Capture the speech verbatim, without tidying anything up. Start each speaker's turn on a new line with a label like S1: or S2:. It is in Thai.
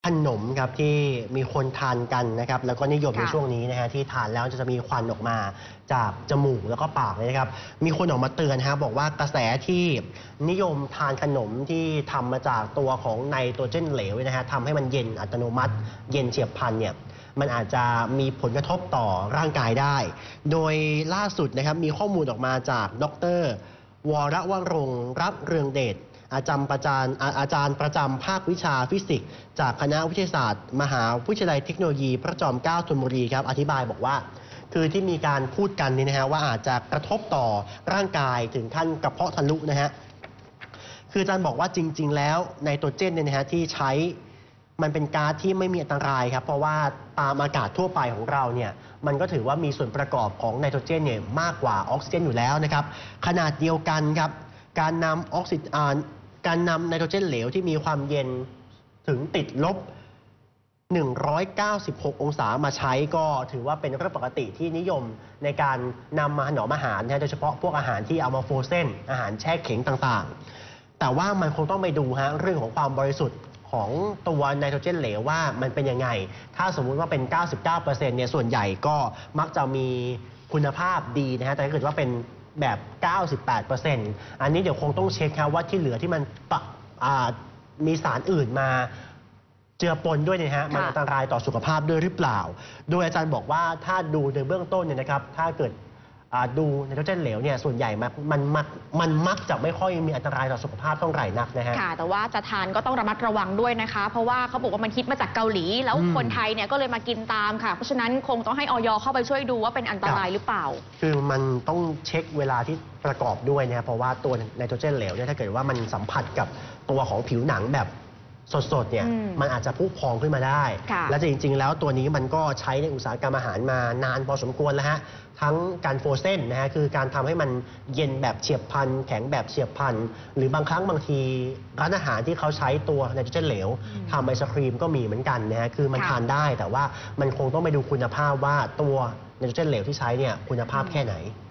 S1: นมครับที่มีคนทานกันนะครับแล้วก็นิยมในช่วงนี้นะฮะที่ทานแล้วจะมีควันออกมาจากจมูกแล้วก็ปากเลยนะครับมีคนออกมาเตือนฮะบอกว่ากระแสที่นิยมทานขนมที่ทำมาจากตัวของไนโตรเจนเหลวนะฮะทำให้มันเย็นอัตโนมัติเย็นเฉียบพลันเนี่ยมันอาจจะมีผลกระทบต่อร่างกายได้โดยล่าสุดนะครับมีข้อมูลออกมาจากดร.วรวรงค์รับเรืองเดชอาจารย์ประจำอาจารย์ประจำภาควิชาฟิสิกส์จากคณะวิทยาศาสตร์มหาวิทยาลัยเทคโนโลยีพระจอมเกล้าธนบุรีครับอธิบายบอกว่าคือที่มีการพูดกันนี่นะฮะว่าอาจจะกระทบต่อร่างกายถึงขั้นกระเพาะทะลุนะฮะคืออาจารย์บอกว่าจริงๆแล้วไนโตรเจนเนี่ยนะฮะที่ใช้มันเป็นก๊าซที่ไม่มีอันตรายครับเพราะว่าตามอากาศทั่วไปของเราเนี่ยมันก็ถือว่ามีส่วนประกอบของไนโตรเจนเนี่ยมากกว่าออกซิเจนอยู่แล้วนะครับขนาดเดียวกันครับการนำออกซิเจนการนำไนโตรเจนเหลวที่มีความเย็นถึงติดลบหนึ่งร้อยเก้าสิบหกองศามาใช้ก็ถือว่าเป็นเรื่องปกติที่นิยมในการนำมาถนอมอาหารนะโดยเฉพาะพวกอาหารที่เอามาโฟรเซนอาหารแช่แข็งต่างๆแต่ว่ามันคงต้องไปดูฮะเรื่องของความบริสุทธิ์ของตัวไนโตรเจนเหลวว่ามันเป็นยังไงถ้าสมมุติว่าเป็น เก้าสิบเก้าเปอร์เซ็นต์ เนี่ยส่วนใหญ่ก็มักจะมีคุณภาพดีนะฮะแต่ถ้าเกิดว่าเป็นแบบ เก้าสิบแปดเปอร์เซ็นต์ อันนี้เดี๋ยวคงต้องเช็คครับว่าที่เหลือที่มันมีสารอื่นมาเจือปนด้วยนะฮะมันอันตรายต่อสุขภาพด้วยหรือเปล่าโดยอาจารย์บอกว่าถ้าดูในเบื้องต้นเนี่ยนะครับถ้าเกิดดูไนโตรเจนเหลวเนี่ยส่วนใหญ่มันมันมักมันมักจะไม่ค่อยมีอันตรายต่อสุขภาพเท่าไหร่นักนะฮะ
S2: ค่ะแต่ว่าจะทานก็ต้องระมัดระวังด้วยนะคะเพราะว่าเขาบอกว่ามันคิดมาจากเกาหลีแล้วคนไทยเนี่ยก็เลยมากินตามค่ะเพราะฉะนั้นคงต้องให้อย.เข้าไปช่วยดูว่าเป็นอันตรายหรือเปล่า
S1: คือมันต้องเช็คเวลาที่ประกอบด้วยนะครับเพราะว่าตัวไนโตรเจนเหลวเนี่ยถ้าเกิดว่ามันสัมผัสกับตัวของผิวหนังแบบสดๆเนี่ยมันอาจจะพุพองขึ้นมาได้และจริงๆแล้วตัวนี้มันก็ใช้ในอุตสาหกรรมอาหารมานานพอสมควรแล้วฮะทั้งการโฟรเซนนะฮะคือการทำให้มันเย็นแบบเฉียบพลันแข็งแบบเฉียบพลันหรือบางครั้งบางทีร้านอาหารที่เขาใช้ตัวไนโตรเจนเหลวทำไอศครีมก็มีเหมือนกันนะฮะคือมันทานได้แต่ว่ามันคงต้องไปดูคุณภาพว่าตัวไนโตรเจนเหลวที่ใช้เนี่ยคุณภาพแค่ไหน